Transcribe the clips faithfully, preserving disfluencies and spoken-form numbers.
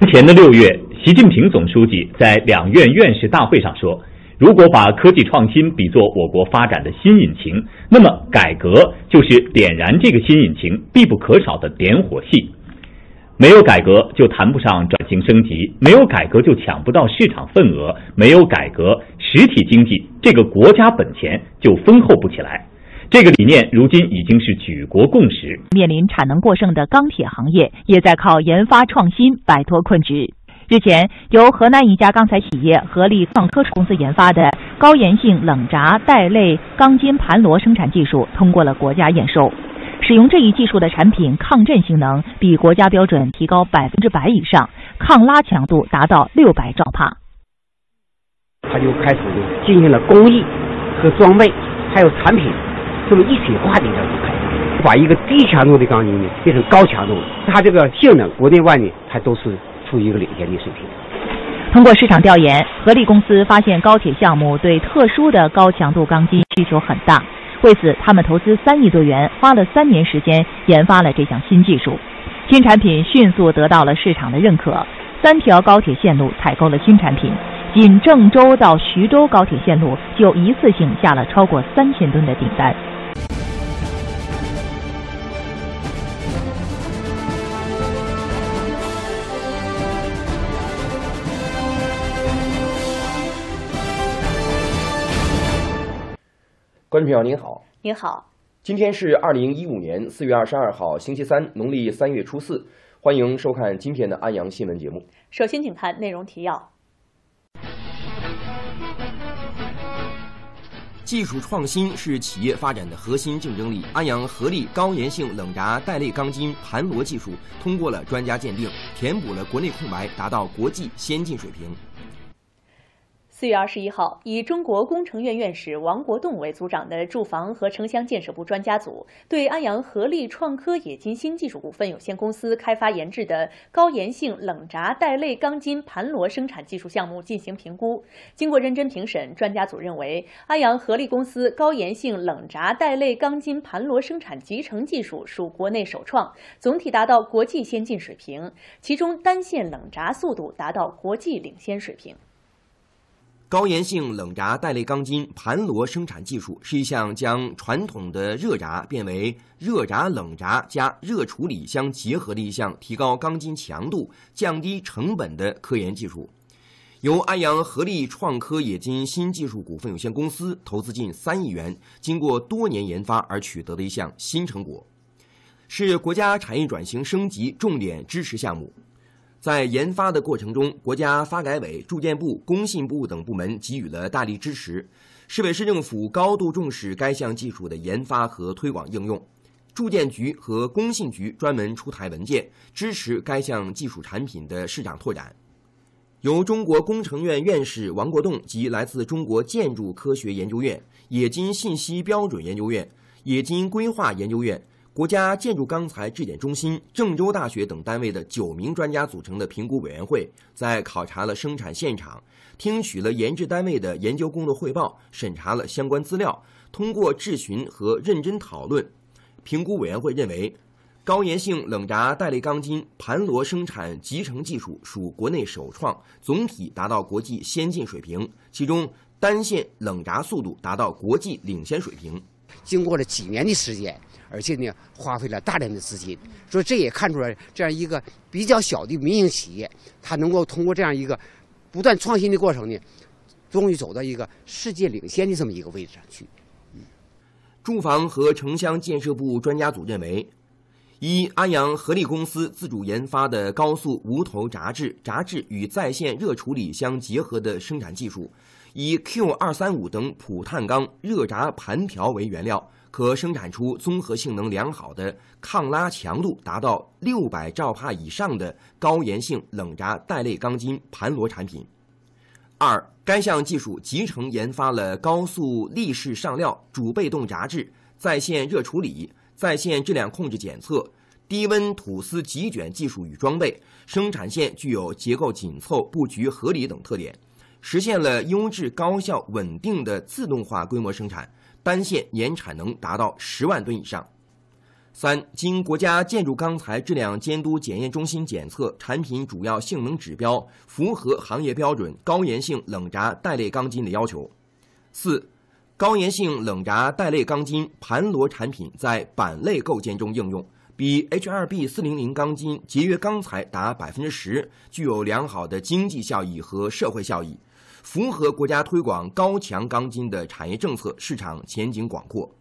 前的六月，习近平总书记在两院院士大会上说，如果把科技创新比作我国发展的新引擎，那么改革就是点燃这个新引擎必不可少的点火器。没有改革就谈不上转型升级，没有改革就抢不到市场份额，没有改革，实体经济这个国家本钱就丰厚不起来。这个理念如今已经是举国共识。 面临产能过剩的钢铁行业也在靠研发创新摆脱困局。日前，由河南一家钢材企业合力创科公司研发的高延性冷轧带类钢筋盘螺生产技术通过了国家验收。使用这一技术的产品抗震性能比国家标准提高百分之百以上，抗拉强度达到六百兆帕。 它就开始就进行了工艺和装备还有产品这么一体化的一个开发，把一个低强度的钢筋呢变成高强度，它这个性能国内外呢它都是处于一个领先的水平。 通过市场调研，合力公司发现高铁项目对特殊的高强度钢筋需求很大，为此他们投资三亿多元，花了三年时间研发了这项新技术。新产品迅速得到了市场的认可，三条高铁线路采购了新产品，仅郑州到徐州高铁线路就一次性下了超过三千吨的订单。 观众朋友您好， 您好， 今天是二零一五年四月二十二号，星期三，农历三月初四，欢迎收看今天的安阳新闻节目。 首先，请看内容提要。 技术创新是企业发展的核心竞争力。安阳合力高延性冷轧带类钢筋盘螺技术通过了专家鉴定，填补了国内空白，达到国际先进水平。 四月二十一号，以中国工程院院士王国栋为组长的住房和城乡建设部专家组对安阳合力创科冶金新技术股份有限公司开发研制的高延性冷轧带类钢筋盘螺生产技术项目进行评估。经过认真评审，专家组认为，安阳合力公司高延性冷轧带类钢筋盘螺生产集成技术属国内首创，总体达到国际先进水平，其中单线冷轧速度达到国际领先水平。 高延性冷轧带类钢筋盘螺生产技术是一项将传统的热轧变为热轧冷轧加热处理相结合的一项提高钢筋强度、降低成本的科研技术。由安阳合力创科冶金新技术股份有限公司投资近三亿元，经过多年研发而取得的一项新成果，是国家产业转型升级重点支持项目。在研发的过程中，国家发改委、住建部、工信部等部门给予了大力支持。市委市政府高度重视该项技术的研发和推广应用。住建局和工信局专门出台文件，支持该项技术产品的市场拓展。由中国工程院院士王国栋及来自中国建筑科学研究院、冶金信息标准研究院、冶金规划研究院、国家建筑钢材质检中心、郑州大学等单位的九名专家组成的评估委员会，在考察了生产现场，听取了研制单位的研究工作汇报，审查了相关资料，通过质询和认真讨论，评估委员会认为，高延性冷轧带类钢筋盘螺生产集成技术属国内首创，总体达到国际先进水平，其中单线冷轧速度达到国际领先水平。 经过了几年的时间，而且呢花费了大量的资金，所以这也看出来这样一个比较小的民营企业，它能够通过这样一个不断创新的过程呢，终于走到一个世界领先的这么一个位置上去。嗯、 住房和城乡建设部专家组认为，一安阳合力公司自主研发的高速无头轧制、轧制与在线热处理相结合的生产技术，以 Q 二三五等普碳钢热轧盘条为原料，可生产出综合性能良好的、抗拉强度达到六百兆帕以上的高延性冷轧带类钢筋盘螺产品。二，该项技术集成研发了高速立式上料、主被动轧制、在线热处理、在线质量控制检测、低温吐丝极卷技术与装备，生产线具有结构紧凑、布局合理等特点，实现了优质、高效、稳定的自动化规模生产，单线年产能达到十万吨以上。 三、经国家建筑钢材质量监督检验中心检测，产品主要性能指标符合行业标准高粘性冷轧带类钢筋的要求。四、高粘性冷轧带类钢筋盘螺产品在板类构件中应用，比 H 二 B 四零零钢筋节约钢材达 百分之十， 具有良好的经济效益和社会效益，符合国家推广高强钢筋的产业政策，市场前景广阔。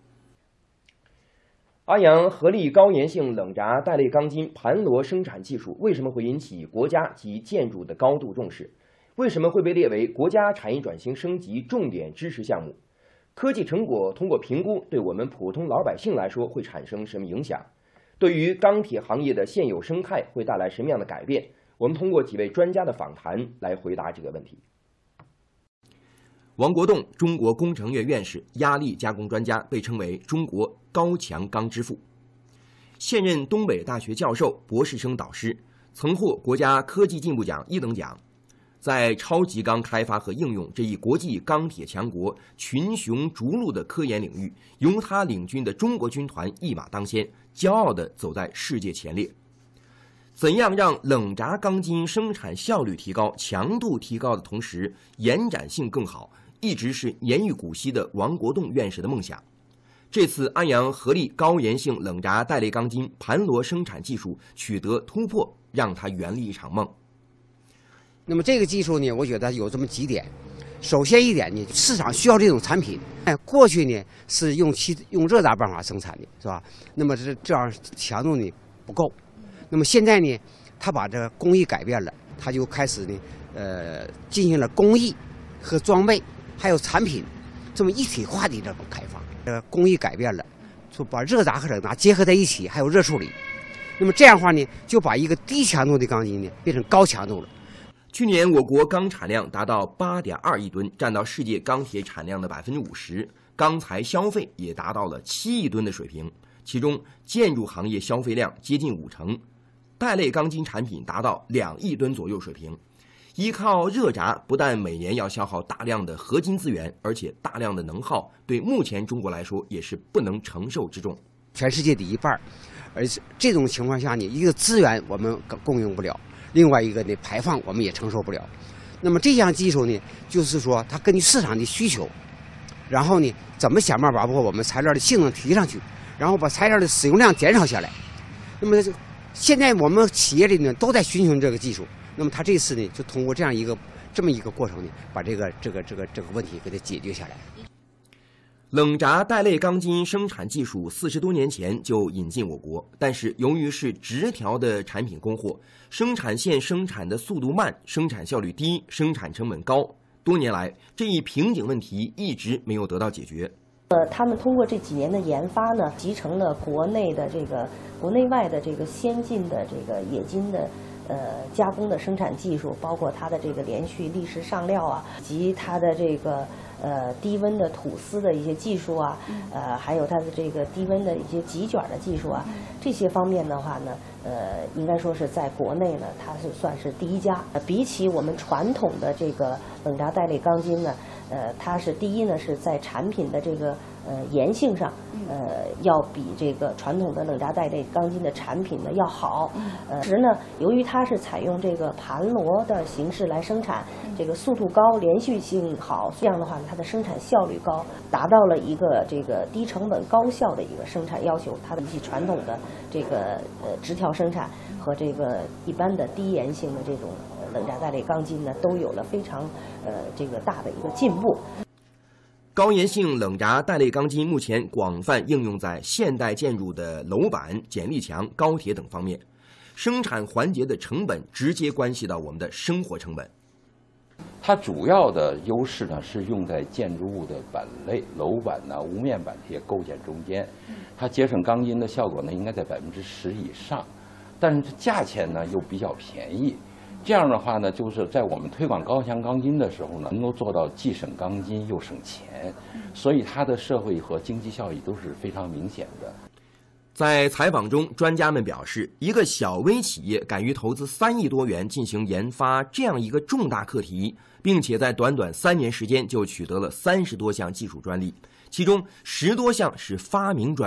安阳合力高粘性冷轧带类钢筋盘螺生产技术为什么会引起国家及建筑的高度重视？为什么会被列为国家产业转型升级重点支持项目？科技成果通过评估对我们普通老百姓来说会产生什么影响？对于钢铁行业的现有生态会带来什么样的改变？我们通过几位专家的访谈来回答这个问题。王国栋，中国工程院院士、压力加工专家，被称为中国高强钢之父。现任东北大学教授、博士生导师，曾获国家科技进步奖一等奖。在超级钢开发和应用这一国际钢铁强国群雄逐鹿的科研领域，由他领军的中国军团一马当先，骄傲地走在世界前列。怎样让冷轧钢筋生产效率提高、强度提高的同时延展性更好，一直是年逾古稀的王国栋院士的梦想。这次安阳合力高粘性冷轧带类钢筋盘螺生产技术取得突破，让他圆了一场梦。 那么这个技术呢，我觉得有这么几点。首先一点呢，市场需要这种产品。哎，过去呢是用其用热轧办法生产的，是吧？那么这这样强度呢不够。那么现在呢，他把这个工艺改变了，他就开始呢，呃，进行了工艺和装备还有产品这么一体化的这种开发。呃，工艺改变了，就把热轧和冷轧结合在一起，还有热处理。那么这样的话呢，就把一个低强度的钢筋呢变成高强度了。 去年我国钢产量达到 八点二亿吨，占到世界钢铁产量的 百分之五十， 钢材消费也达到了七亿吨的水平，其中建筑行业消费量接近五成，带类钢筋产品达到两亿吨左右水平。依靠热轧不但每年要消耗大量的合金资源，而且大量的能耗对目前中国来说也是不能承受之重。 全世界的一半，而这种情况下呢，一个资源我们供应不了，另外一个呢排放我们也承受不了。那么这项技术呢，就是说它根据市场的需求，然后呢怎么想办法把我们材料的性能提上去，然后把材料的使用量减少下来。那么现在我们企业里呢都在寻求这个技术。那么他这次呢，就通过这样一个这么一个过程呢，把这个这个这个这个问题给它解决下来。 冷轧带类钢筋生产技术四十多年前就引进我国，但是由于是直条的产品供货，生产线生产的速度慢，生产效率低，生产成本高。多年来，这一瓶颈问题一直没有得到解决。 呃，他们通过这几年的研发呢，集成了国内的这个国内外的这个先进的这个冶金的。呃，加工的生产技术，包括它的这个连续砾石上料啊，以及它的这个呃低温的吐丝的一些技术啊，呃，还有它的这个低温的一些极卷的技术啊，这些方面的话呢，呃，应该说是在国内呢，它是算是第一家。呃、比起我们传统的这个冷轧带类钢筋呢，呃，它是第一呢是在产品的这个呃粘性上，呃，要比这个传统的冷轧带类钢筋的产品呢要好。呃，同时呢，由于它是采用这个盘螺的形式来生产，这个速度高、连续性好，这样的话呢，它的生产效率高，达到了一个这个低成本高效的一个生产要求。它比起传统的这个呃直条生产和这个一般的低粘性的这种冷轧带类钢筋呢，都有了非常呃这个大的一个进步。 高粘性冷轧带类钢筋目前广泛应用在现代建筑的楼板、剪力墙、高铁等方面，生产环节的成本直接关系到我们的生活成本。 它主要的优势呢是用在建筑物的板类、楼板呢、屋面板这些构件中间，它节省钢筋的效果呢应该在百分之十以上，但是价钱呢又比较便宜。这样的话呢，就是在我们推广高强钢筋的时候呢，能够做到既省钢筋又省钱，所以它的社会和经济效益都是非常明显的。 在采访中，专家们表示，一个小微企业敢于投资三亿多元进行研发这样一个重大课题，并且在短短三年时间就取得了三十多项技术专利，其中十多项是发明专利，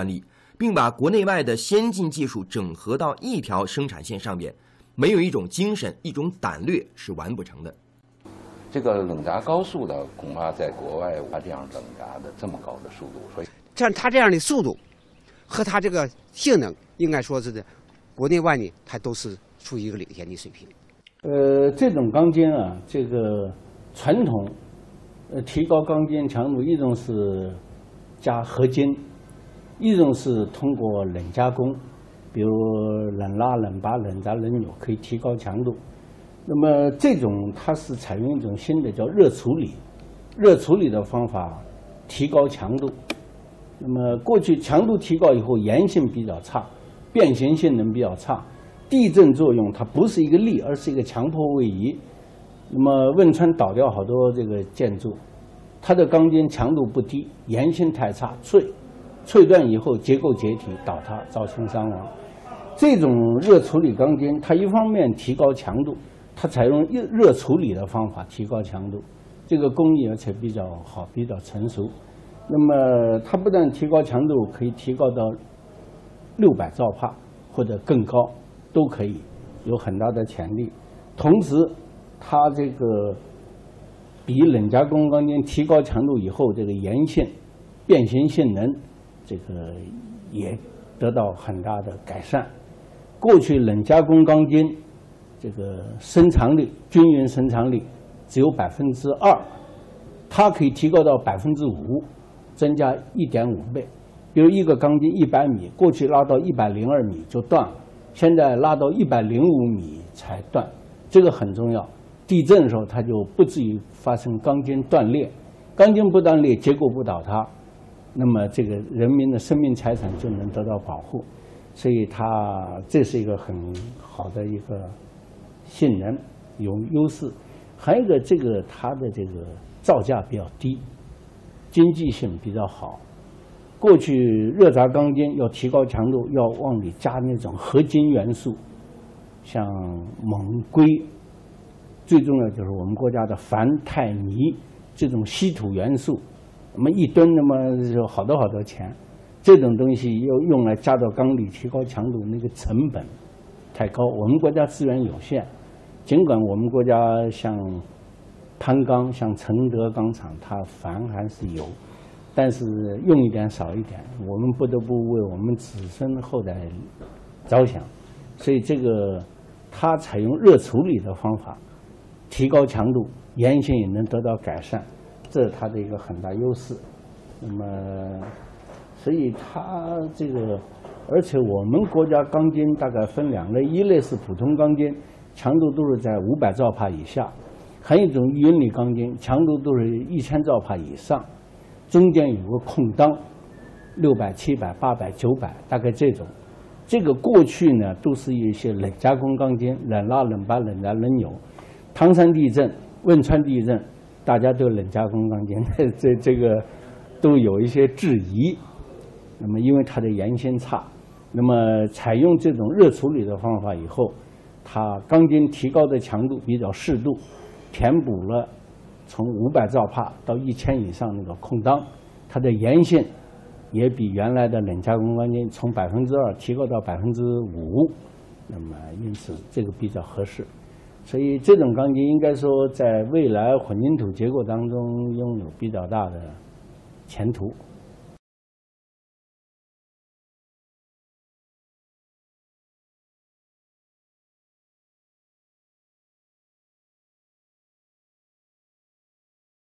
并把国内外的先进技术整合到一条生产线上边，没有一种精神、一种胆略是完不成的。 这个冷轧高速的，恐怕在国外它这样冷轧的这么高的速度，所以像它这样的速度和它这个性能，应该说是的，国内外呢，它都是处于一个领先的水平。 呃，这种钢筋啊，这个传统，呃，提高钢筋强度，一种是加合金，一种是通过冷加工，比如冷拉、冷拔、冷轧、冷扭，可以提高强度。那么这种它是采用一种新的叫热处理，热处理的方法提高强度。那么过去强度提高以后，粘性比较差，变形性能比较差，地震作用它不是一个力，而是一个强迫位移。那么汶川倒掉好多这个建筑，它的钢筋强度不低，粘性太差，脆，脆断以后结构解体倒塌，造成伤亡。这种热处理钢筋，它一方面提高强度，它采用热热处理的方法提高强度，这个工艺而且比较好，比较成熟。那么它不但提高强度，可以提高到六百兆帕或者更高，都可以，有很大的潜力。同时，它这个比冷加工钢筋提高强度以后，这个粘性、变形性能，这个也得到很大的改善。过去冷加工钢筋这个伸长力、均匀伸长力只有百分之二，它可以提高到百分之五，增加一点五倍。比如一个钢筋一百米，过去拉到一百零二米就断了，现在拉到一百零五米才断，这个很重要。地震的时候，它就不至于发生钢筋断裂，钢筋不断裂，结构不倒塌，那么这个人民的生命财产就能得到保护。所以它这是一个很好的一个性能，有优势。还有一个，这个它的这个造价比较低，经济性比较好。过去热轧钢筋要提高强度，要往里加那种合金元素，像锰、硅，最重要就是我们国家的钒、钛、镍这种稀土元素，那么一吨那么就好多好多钱。这种东西要用来加到钢里提高强度，那个成本太高，我们国家资源有限。尽管我们国家像攀钢、像承德钢厂，它钒还是有，但是用一点少一点，我们不得不为我们子孙后代着想。所以这个它采用热处理的方法，提高强度，粘性也能得到改善，这是它的一个很大优势。那么所以它这个，而且我们国家钢筋大概分两类，一类是普通钢筋，强度都是在五百兆帕以下；还有一种云里钢筋，强度都是一千兆帕以上，中间有个空档，六百、七百、八百、九百，大概这种。这个过去呢，都是一些冷加工钢筋，冷拉、冷拔、冷轧、冷扭。唐山地震、汶川地震，大家对冷加工钢筋这这个都有一些质疑。那么因为它的粘性差，那么采用这种热处理的方法以后，它钢筋提高的强度比较适度，填补了从五百兆帕到一千以上那个空档，它的粘性也比原来的冷加工钢筋从百分之二提高到百分之五，那么因此这个比较合适。所以这种钢筋应该说在未来混凝土结构当中拥有比较大的前途。